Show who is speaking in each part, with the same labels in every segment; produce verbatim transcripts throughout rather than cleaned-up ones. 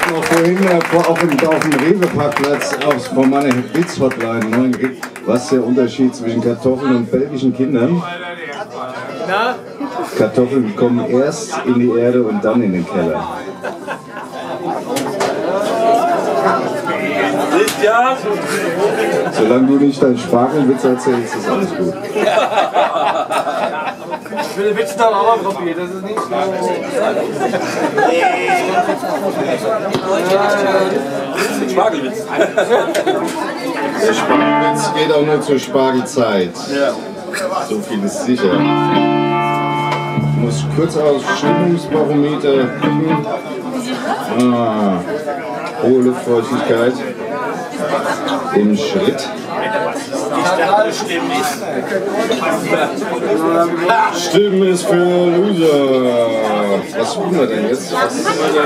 Speaker 1: habe noch vorhin äh, vor, auf, dem, auf dem Rewe-Parkplatz aufs, von meiner Witz-Hotline ne, gekriegt, was ist der Unterschied zwischen Kartoffeln und belgischen Kindern?
Speaker 2: Na?
Speaker 1: Kartoffeln kommen erst in die Erde und dann in den Keller.
Speaker 3: Ja.
Speaker 1: Solange du nicht deinen Spargelwitz erzählst, ist alles gut.
Speaker 2: Ich will den Witz dann auch mal probieren, das ist nicht so.
Speaker 3: Spargelwitz.
Speaker 1: Der Spargelwitz geht auch nur zur Spargelzeit. So viel ist sicher. Ich muss kurz aus Stimmungsbarometer gucken. Ah, hohe Luftfeuchtigkeit im Schritt. Stimmen ist für Loser. Was tun wir denn jetzt? Was tun wir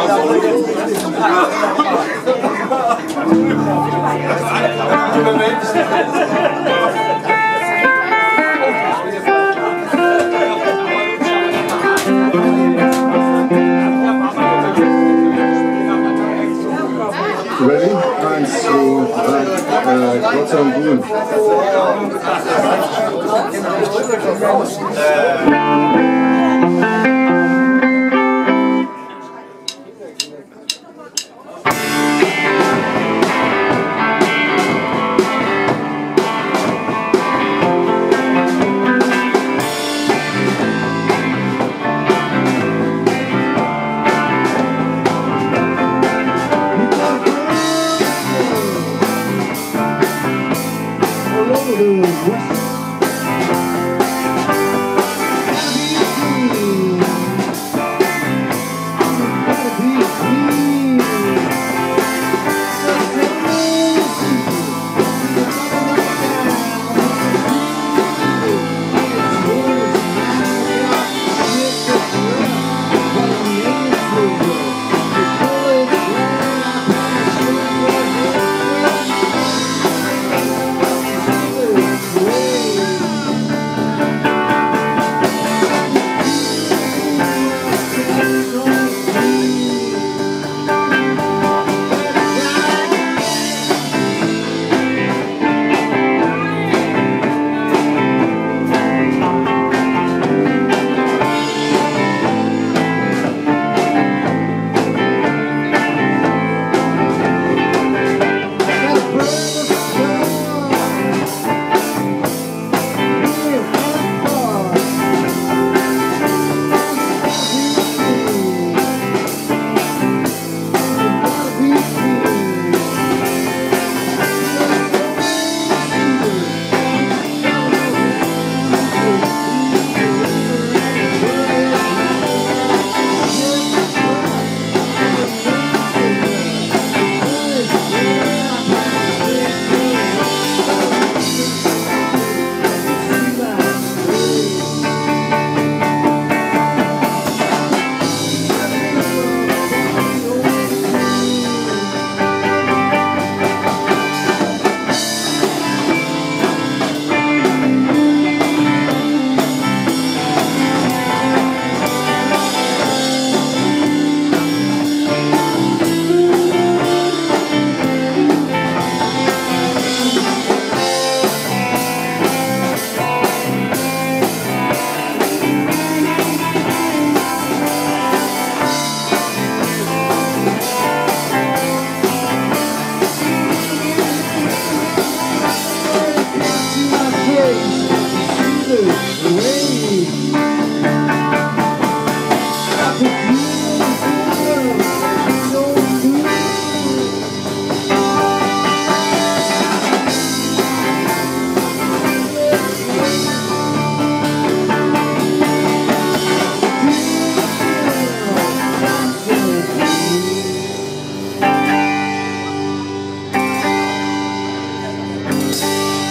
Speaker 1: Ready? Eins, zwei, drei, äh, Gott sei Dank.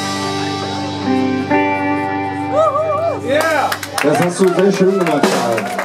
Speaker 1: Das hast du sehr schön gemacht, Karl.